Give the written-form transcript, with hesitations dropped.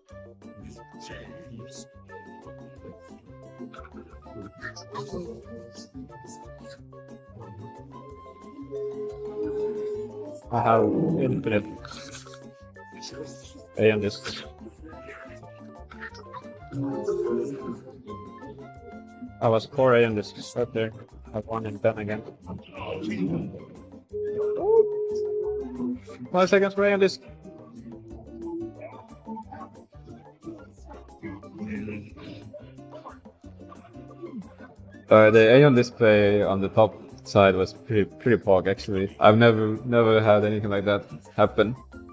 I have infinite AEON discs. I was 4 AEON discs right there. I have 1 in 10 again. 1 second for AEON disc. The AEON display on the top side was pretty pog actually. I've never had anything like that happen.